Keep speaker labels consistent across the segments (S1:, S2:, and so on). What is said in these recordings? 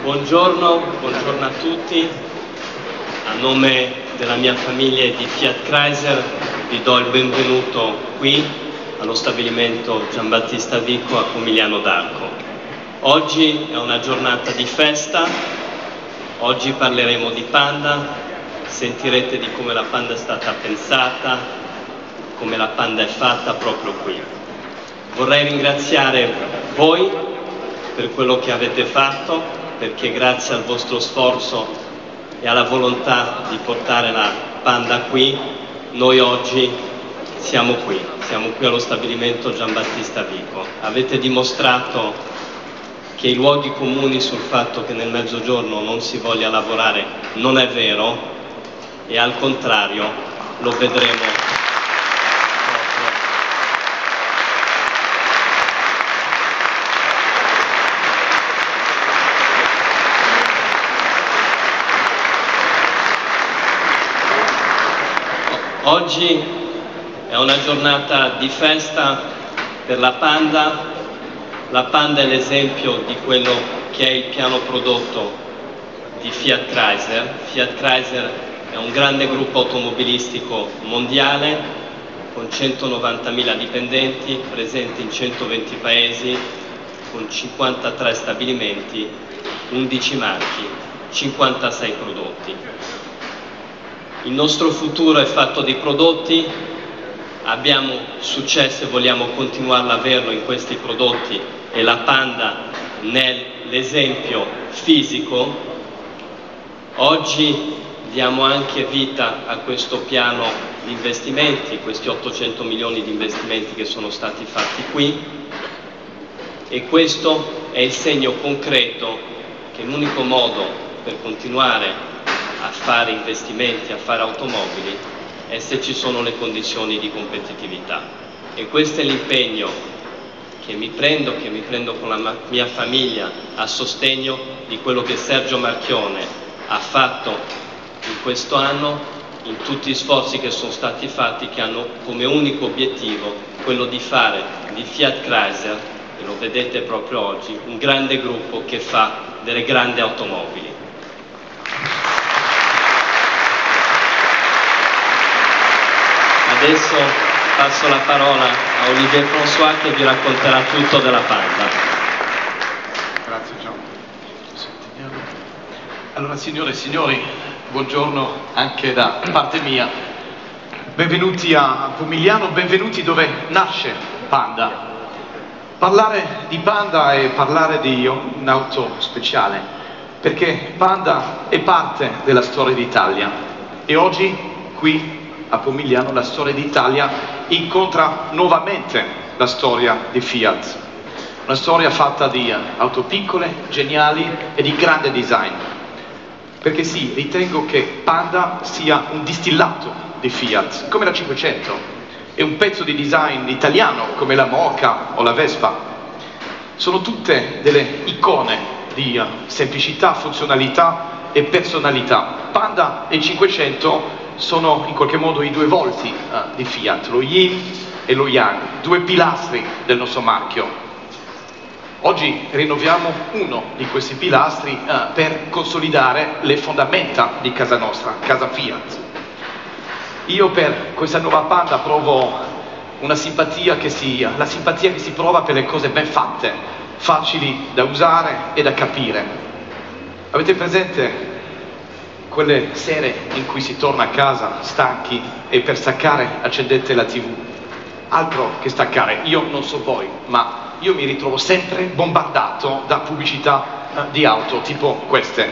S1: Buongiorno a tutti. A nome della mia famiglia e di Fiat Chrysler vi do il benvenuto qui allo stabilimento Giambattista Vico a Pomigliano d'Arco. Oggi è una giornata di festa, oggi parleremo di Panda, sentirete di come la Panda è stata pensata, come la Panda è fatta proprio qui. Vorrei ringraziare voi per quello che avete fatto, perché grazie al vostro sforzo e alla volontà di portare la Panda qui, noi oggi siamo qui allo stabilimento Giambattista Vico. Avete dimostrato che i luoghi comuni sul fatto che nel mezzogiorno non si voglia lavorare non è vero, e al contrario lo vedremo. Oggi è una giornata di festa per la Panda. La Panda è l'esempio di quello che è il piano prodotto di Fiat Chrysler. Fiat Chrysler è un grande gruppo automobilistico mondiale con 190.000 dipendenti, presenti in 120 paesi, con 53 stabilimenti, 11 marchi, 56 prodotti. Il nostro futuro è fatto di prodotti, abbiamo successo e vogliamo continuare ad averlo in questi prodotti, e la Panda nell'esempio fisico. Oggi diamo anche vita a questo piano di investimenti, questi 800 milioni di investimenti che sono stati fatti qui, e questo è il segno concreto che l'unico modo per continuare a fare investimenti, a fare automobili, è se ci sono le condizioni di competitività. E questo è l'impegno che mi prendo con la mia famiglia a sostegno di quello che Sergio Marchionne ha fatto in questo anno, in tutti gli sforzi che sono stati fatti, che hanno come unico obiettivo quello di fare di Fiat Chrysler, e lo vedete proprio oggi, un grande gruppo che fa delle grandi automobili. Adesso passo la parola a Olivier François che vi racconterà tutto della Panda.
S2: Grazie Gian. Allora, signore e signori, buongiorno anche da parte mia. Benvenuti a Pomigliano, benvenuti dove nasce Panda. Parlare di Panda è parlare di un'auto speciale, perché Panda è parte della storia d'Italia, e oggi qui a Pomigliano la storia d'Italia incontra nuovamente la storia di Fiat. Una storia fatta di auto piccole, geniali e di grande design. Perché sì, ritengo che Panda sia un distillato di Fiat, come la 500, e un pezzo di design italiano come la Mocha o la Vespa. Sono tutte delle icone di semplicità, funzionalità e personalità. Panda e 500 sono in qualche modo i due volti di Fiat, lo Yin e lo Yang, due pilastri del nostro marchio. Oggi rinnoviamo uno di questi pilastri per consolidare le fondamenta di casa nostra, casa Fiat. Io per questa nuova Panda provo una simpatia la simpatia che si prova per le cose ben fatte, facili da usare e da capire. Avete presente quelle sere in cui si torna a casa stanchi e per staccare accendete la TV? Altro che staccare, io non so voi, ma io mi ritrovo sempre bombardato da pubblicità di auto tipo queste.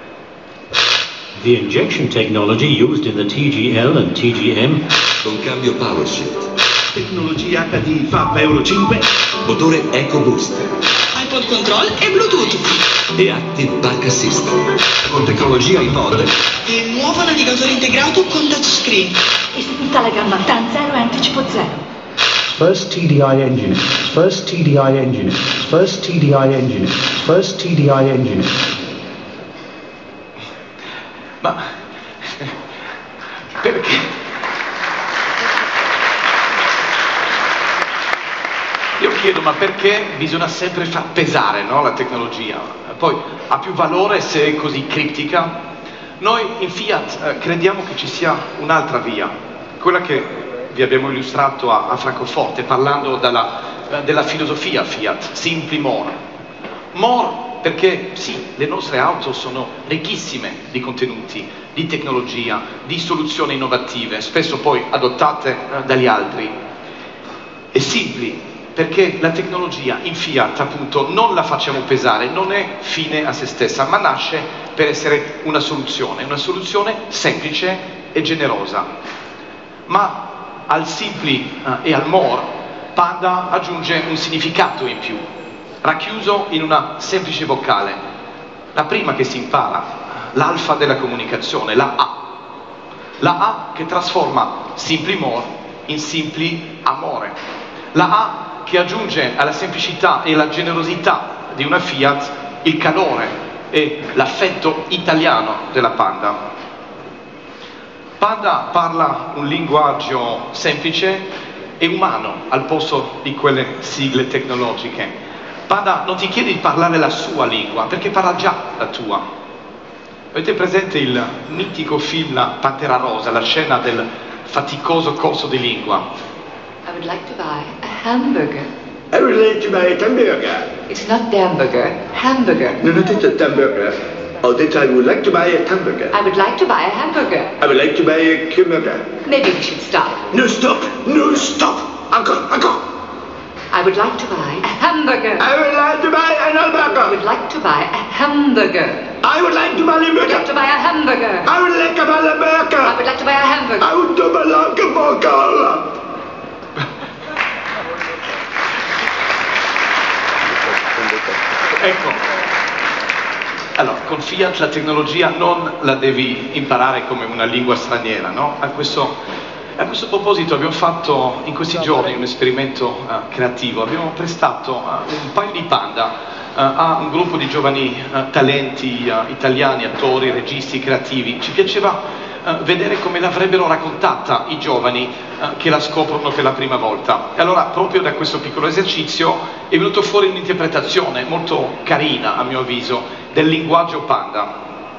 S3: The injection technology used in the TGL and TGM.
S4: Con cambio PowerShift.
S5: Tecnologia HD FAP Euro 5.
S4: Motore EcoBoost.
S6: iPod Control e Bluetooth.
S4: E Active Park Assist.
S5: Con tecnologia iPod.
S6: E nuovo navigatore integrato con touchscreen.
S7: E su tutta la gamma TAN 0 e anticipo 0.
S8: First TDI engine, first TDI engine, first TDI engine, first TDI engine.
S2: Ma perché? Io chiedo, ma perché bisogna sempre far pesare, no, la tecnologia? poi ha più valore se è così criptica. Noi in Fiat crediamo che ci sia un'altra via, quella che vi abbiamo illustrato a Francoforte parlando della filosofia Fiat, Simply More. More perché sì, le nostre auto sono ricchissime di contenuti, di tecnologia, di soluzioni innovative, spesso poi adottate dagli altri. E Simply perché la tecnologia in Fiat appunto non la facciamo pesare, non è fine a se stessa, ma nasce per essere una soluzione semplice e generosa. Ma al Simply e al More Panda aggiunge un significato in più, racchiuso in una semplice vocale, la prima che si impara, l'alfa della comunicazione, la A. La A che trasforma Simply More in Simply Amore. La A che aggiunge alla semplicità e alla generosità di una Fiat il calore e l'affetto italiano della Panda. Panda parla un linguaggio semplice e umano al posto di quelle sigle tecnologiche. Panda non ti chiede di parlare la sua lingua, perché parla già la tua. Avete presente il mitico film La Pantera Rosa, la scena del faticoso corso di lingua?
S7: I would like to buy a hamburger.
S5: I would like to buy a hamburger.
S7: It's not hamburger, hamburger.
S5: No, not it's a hamburger. Oh, that I would like to buy a hamburger.
S7: I would like to buy a hamburger.
S5: I would like to buy a hamburger.
S7: Maybe we should stop.
S5: No, stop! No, stop! Encore, encore!
S7: I would like to buy a hamburger.
S5: I would like to buy an
S7: I
S5: hamburger.
S7: would like to buy a hamburger.
S5: I would like to buy a
S7: I would like to
S5: hamburger.
S7: buy a hamburger.
S5: I would like to buy a
S7: I
S5: hamburger.
S7: would like to buy a hamburger.
S5: I would like a hamburger.
S2: Ecco, allora, con Fiat la tecnologia non la devi imparare come una lingua straniera, no? A questo proposito abbiamo fatto in questi giorni un esperimento creativo, abbiamo prestato un paio di Panda a un gruppo di giovani talenti italiani, attori, registi, creativi. Ci piaceva vedere come l'avrebbero raccontata i giovani che la scoprono per la prima volta. E allora proprio da questo piccolo esercizio è venuto fuori un'interpretazione molto carina, a mio avviso, del linguaggio Panda.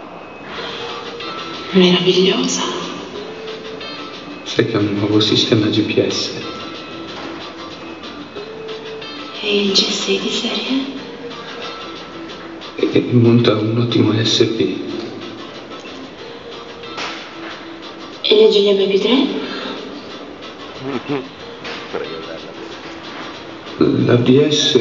S6: Meravigliosa.
S9: Sai che è un nuovo sistema GPS?
S6: E il G6 di serie?
S9: E monta un ottimo ESP.
S6: E legge gli MP3?
S9: L'ABS...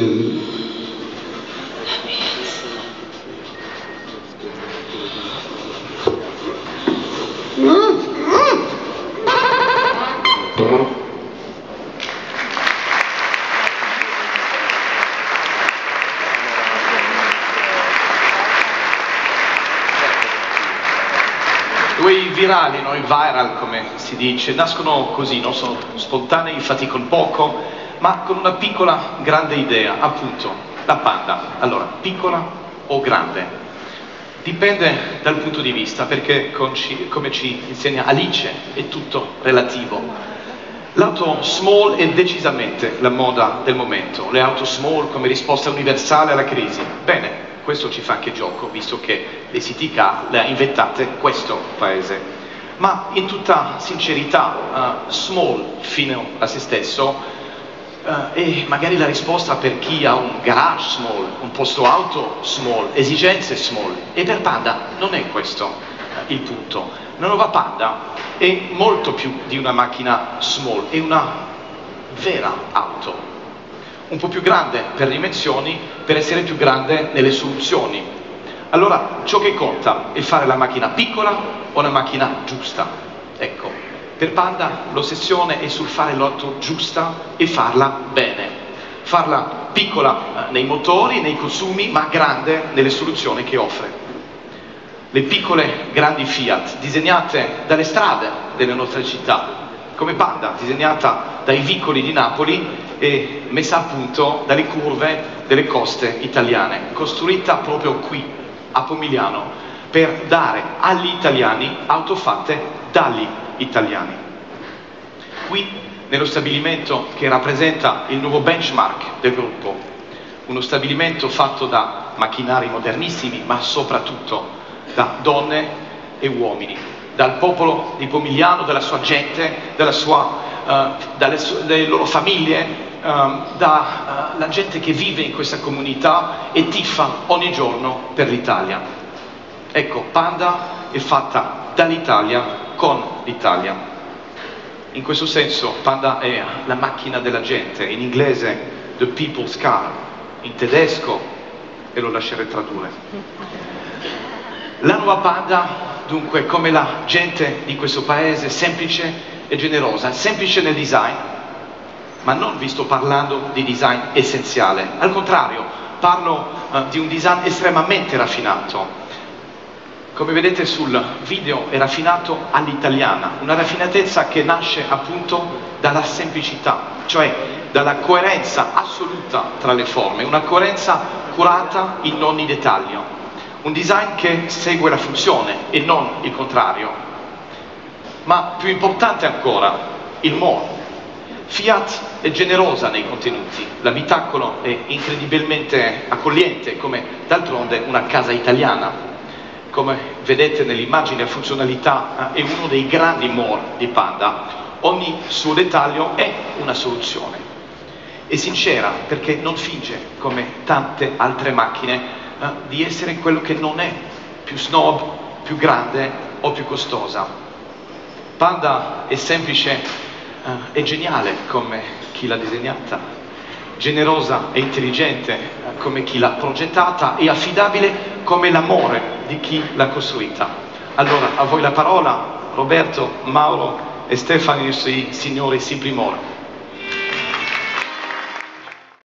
S2: Quei virali, no? I viral come si dice, nascono così, no? Sono spontanei, fatti con poco, ma con una piccola, grande idea, appunto, la Panda. Allora, piccola o grande? Dipende dal punto di vista, perché come ci insegna Alice, è tutto relativo. L'auto small è decisamente la moda del momento, le auto small come risposta universale alla crisi. Bene, questo ci fa anche gioco, visto che le city car le ha inventate questo paese. Ma in tutta sincerità, small fino a se stesso è magari la risposta per chi ha un garage small, un posto auto small, esigenze small. E per Panda non è questo il punto. La nuova Panda è molto più di una macchina small, è una vera auto. Un po' più grande per dimensioni, per essere più grande nelle soluzioni. Allora, ciò che conta è fare la macchina piccola o la macchina giusta. Ecco, per Panda l'ossessione è sul fare l'auto giusta e farla bene. Farla piccola nei motori, nei consumi, ma grande nelle soluzioni che offre. Le piccole grandi Fiat, disegnate dalle strade delle nostre città, come Panda, disegnata dai vicoli di Napoli e messa a punto dalle curve delle coste italiane, costruita proprio qui, a Pomigliano, per dare agli italiani auto fatte dagli italiani. Qui, nello stabilimento che rappresenta il nuovo benchmark del gruppo, uno stabilimento fatto da macchinari modernissimi, ma soprattutto da donne e uomini, dal popolo di Pomigliano, dalla sua gente, dalle loro famiglie, dalla gente che vive in questa comunità e tifa ogni giorno per l'Italia. Ecco, Panda è fatta dall'Italia con l'Italia. In questo senso Panda è la macchina della gente, in inglese The People's Car, in tedesco, e lo lascerei tradurre. La nuova Panda, dunque, come la gente di questo paese, semplice e generosa, semplice nel design, ma non vi sto parlando di design essenziale, al contrario, parlo di un design estremamente raffinato. Come vedete sul video è raffinato all'italiana, una raffinatezza che nasce appunto dalla semplicità, cioè dalla coerenza assoluta tra le forme, una coerenza curata in ogni dettaglio, un design che segue la funzione e non il contrario. Ma più importante ancora, il more. Fiat è generosa nei contenuti, l'abitacolo è incredibilmente accogliente, come d'altronde una casa italiana. Come vedete nell'immagine, la funzionalità è uno dei grandi more di Panda. Ogni suo dettaglio è una soluzione. È sincera perché non finge, come tante altre macchine, di essere quello che non è, più snob, più grande o più costosa. Panda è semplice e geniale come chi l'ha disegnata, generosa e intelligente come chi l'ha progettata e affidabile come l'amore di chi l'ha costruita. Allora, a voi la parola, Roberto, Mauro e Stefano, i signori Simply More.